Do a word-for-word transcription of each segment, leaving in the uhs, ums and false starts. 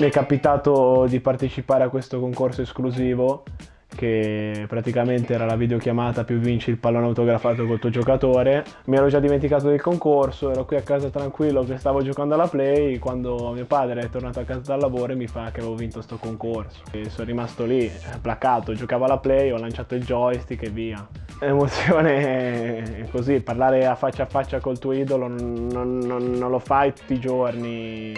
Mi è capitato di partecipare a questo concorso esclusivo che praticamente era la videochiamata più vinci il pallone autografato col tuo giocatore. Mi ero già dimenticato del concorso, ero qui a casa tranquillo che stavo giocando alla Play quando mio padre è tornato a casa dal lavoro e mi fa che avevo vinto sto concorso. E sono rimasto lì, placato, giocavo alla Play, ho lanciato il joystick e via. Emozione così, parlare a faccia a faccia col tuo idolo non, non, non, non lo fai tutti i giorni.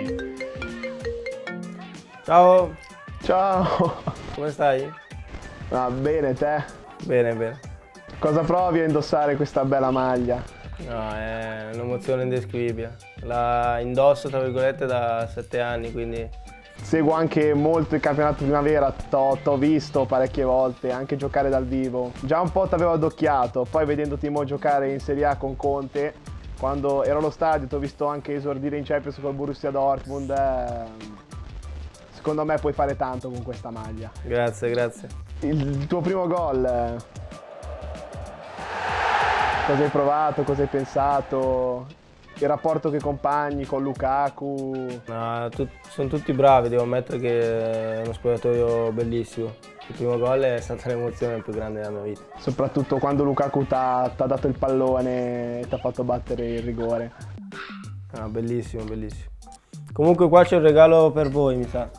Ciao! Ciao! Come stai? Ah, bene, te? Bene, bene. Cosa provi a indossare questa bella maglia? No, è un'emozione indescrivibile. La indosso, tra virgolette, da sette anni, quindi... Seguo anche molto il campionato primavera, t'ho visto parecchie volte, anche giocare dal vivo. Già un po' t'avevo addocchiato, poi vedendoti mo giocare in Serie A con Conte, quando ero allo stadio t'ho visto anche esordire in Champions col Borussia Dortmund. Eh, secondo me puoi fare tanto con questa maglia. Grazie, grazie. Il tuo primo gol, eh, cosa hai provato, cosa hai pensato? Il rapporto con i compagni, con Lukaku? No, tut- sono tutti bravi, devo ammettere che è uno spogliatoio bellissimo. Il primo gol è stata l'emozione più grande della mia vita. Soprattutto quando Lukaku ti ha dato il pallone e ti ha fatto battere il rigore. No, bellissimo, bellissimo. Comunque qua c'è un regalo per voi, mi sa.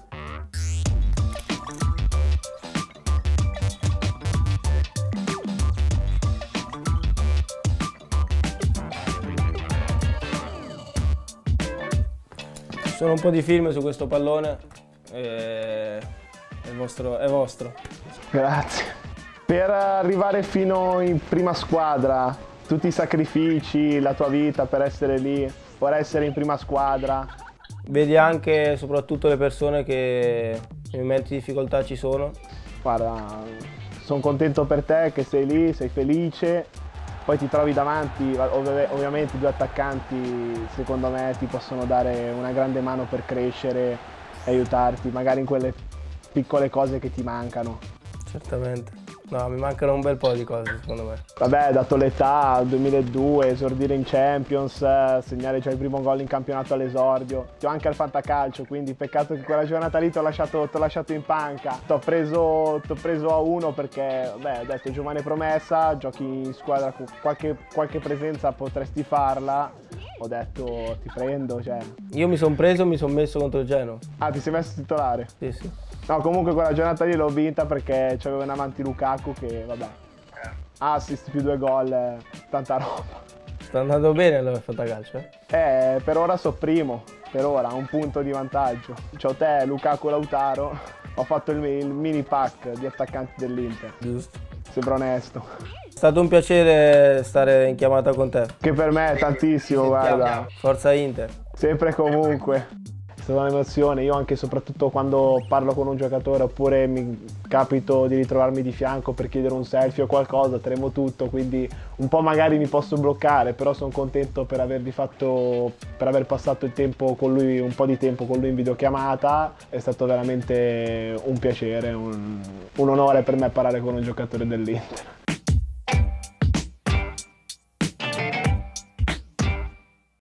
Ci sono un po' di film su questo pallone e è vostro. È vostro. Grazie. Per arrivare fino in prima squadra, tutti i sacrifici, la tua vita per essere lì, per essere in prima squadra. Vedi anche e soprattutto le persone che in momenti di difficoltà ci sono. Guarda, sono contento per te che sei lì, sei felice. Poi ti trovi davanti, ov- ovviamente due attaccanti secondo me ti possono dare una grande mano per crescere e aiutarti, magari in quelle piccole cose che ti mancano. Certamente. No, mi mancano un bel po' di cose secondo me. Vabbè, dato l'età, duemiladue, esordire in Champions, eh, segnare già il primo gol in campionato all'esordio. Ti ho anche al fantacalcio, quindi peccato che quella giornata lì ti ho lasciato, t'ho lasciato in panca. Ti ho preso, t'ho preso a uno perché, vabbè, ho detto giovane promessa, giochi in squadra, qualche, qualche presenza potresti farla. Ho detto ti prendo, cioè. Io mi sono preso e mi sono messo contro il Genoa. Ah, ti sei messo titolare? Sì, sì. No, comunque quella giornata lì l'ho vinta perché c'avevo in avanti Lukaku che, vabbè, assist più due gol, eh, tanta roba. Sta andando bene allora il fantacalcio, eh? Eh, per ora so primo, per ora, un punto di vantaggio. C'ho te, Lukaku, Lautaro, ho fatto il, il mini pack di attaccanti dell'Inter. Giusto. Sembra onesto. È stato un piacere stare in chiamata con te. Che per me è tantissimo, guarda. Forza Inter. Sempre e comunque. È stata un'emozione, io anche soprattutto quando parlo con un giocatore oppure mi capito di ritrovarmi di fianco per chiedere un selfie o qualcosa, tremo tutto, quindi un po' magari mi posso bloccare, però sono contento per avervi fatto, per aver passato il tempo con lui, un po' di tempo con lui in videochiamata. È stato veramente un piacere, un, un onore per me parlare con un giocatore dell'Inter.